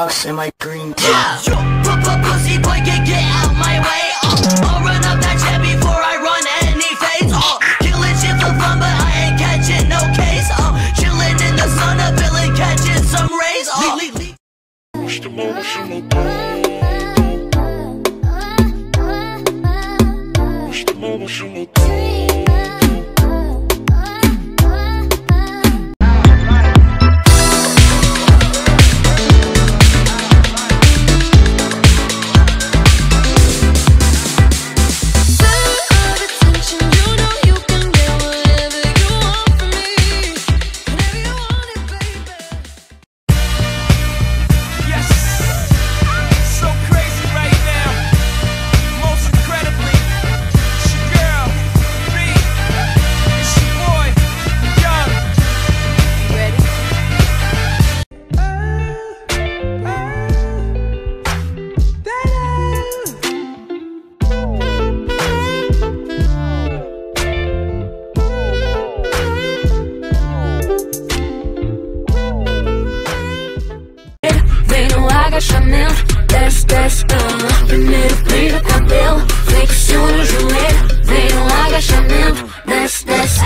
in my green tea. Pussy boy can get out my way. I'll run up that jet before I run any phase. Killing shit for fun, but I ain't catching no case. Chilling in the sun, a villain catching some rays. Chanel, desce, primeiro brilho o cabelo, flexiona o joelho, vem larga Chanel, desce,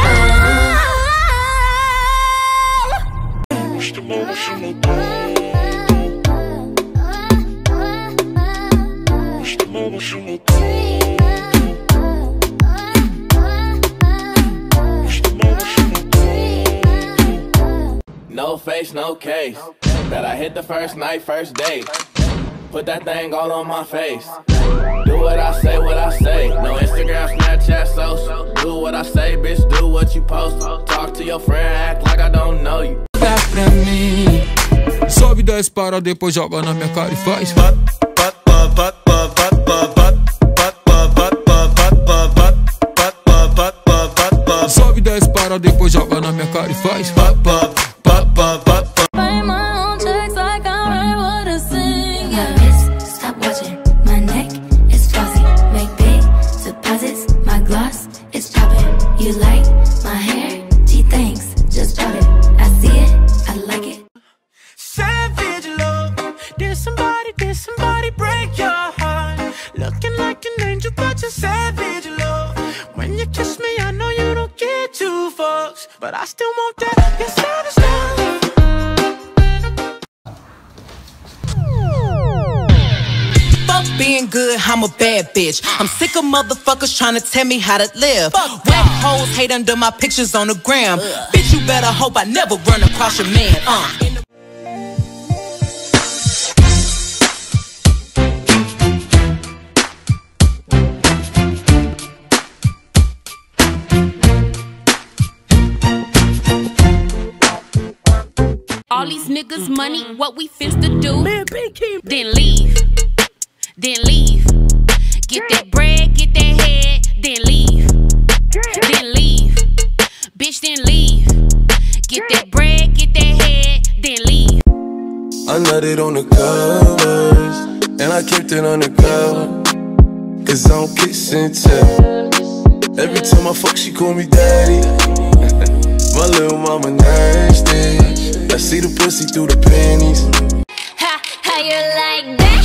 No face, no case. Bet I hit the first night, first date. Put that thing all on my face. Do what I say, No Instagram, Snapchat, social. Do what I say, bitch, do what you post. Talk to your friend, act like I don't know you. Dá pra mim. Sobe 10 para, depois joga na minha cara e faz. Sobe 10 para, depois joga na minha cara e faz. You like my hair? Gee, thanks, just bought it. I see it, I like it. Savage love, did somebody break your heart? Looking like an angel, but you're savage love. When you kiss me, I know you don't get two fucks, but I still want that, your savage love. Being good, I'm a bad bitch. I'm sick of motherfuckers trying to tell me how to live. Wet hoes hate under my pictures on the gram. Bitch, you better hope I never run across your man. All these niggas money, what we finna do? Then leave. Then leave. Get that bread, get that head, then leave. Then leave. Bitch, then leave. Get that bread, get that head, then leave. I nutted on the covers, and I kept it on the cover, cause I don't kiss and tell. Every time I fuck, she call me daddy. My little mama nasty. I see the pussy through the panties. How you like that?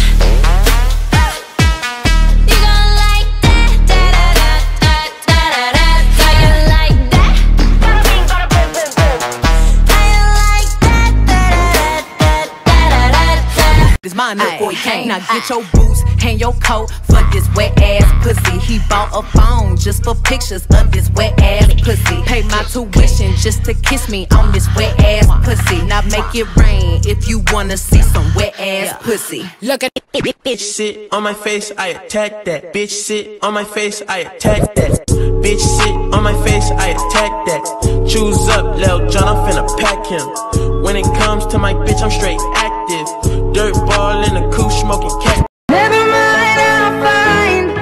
It's mine, no boy can't. Now get your boots, hang your coat for this wet ass pussy. He bought a phone just for pictures of this wet ass pussy. Pay my tuition just to kiss me on this wet ass pussy. Now make it rain if you wanna see some wet ass pussy. Look at it. Bitch sit on my face, I attack that. Bitch sit on my face, I attack that. Bitch sit on my face, I attack that. Choose up, Lil John, I'm finna pack him. When it comes to my bitch, I'm straight active. Dirt ball in the coupe, smoking cat. Never mind, I'll find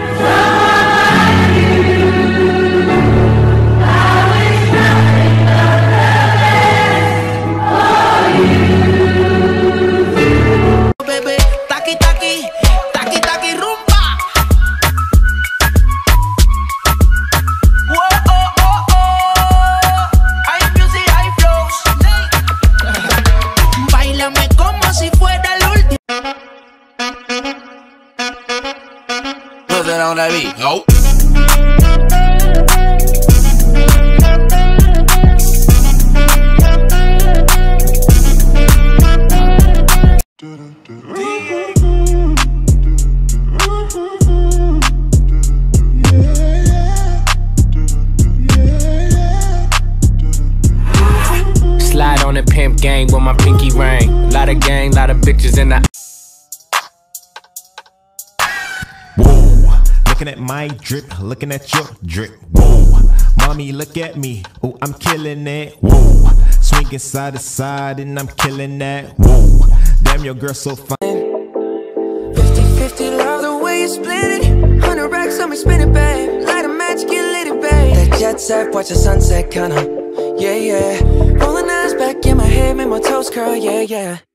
baby, taki taki, taki taki rumba. Whoa, oh, oh, oh. High music, high flows. Báilame como si fuera on that beat. Nope. Slide on the pimp gang with my pinky ring. Lot of gang, lot of bitches in the. Whoa, looking at my drip, looking at your drip. Whoa, mommy, look at me. Oh, I'm killing it. Whoa, swinging side to side and I'm killing that. Whoa, damn, your girl so fine. 50-50, love the way you split it. 100 racks on me, spin it, babe. Light a match, get lit, babe. That jet set, watch the sunset, kinda. Yeah, yeah. Rolling eyes back in my head, make my toes curl, yeah, yeah.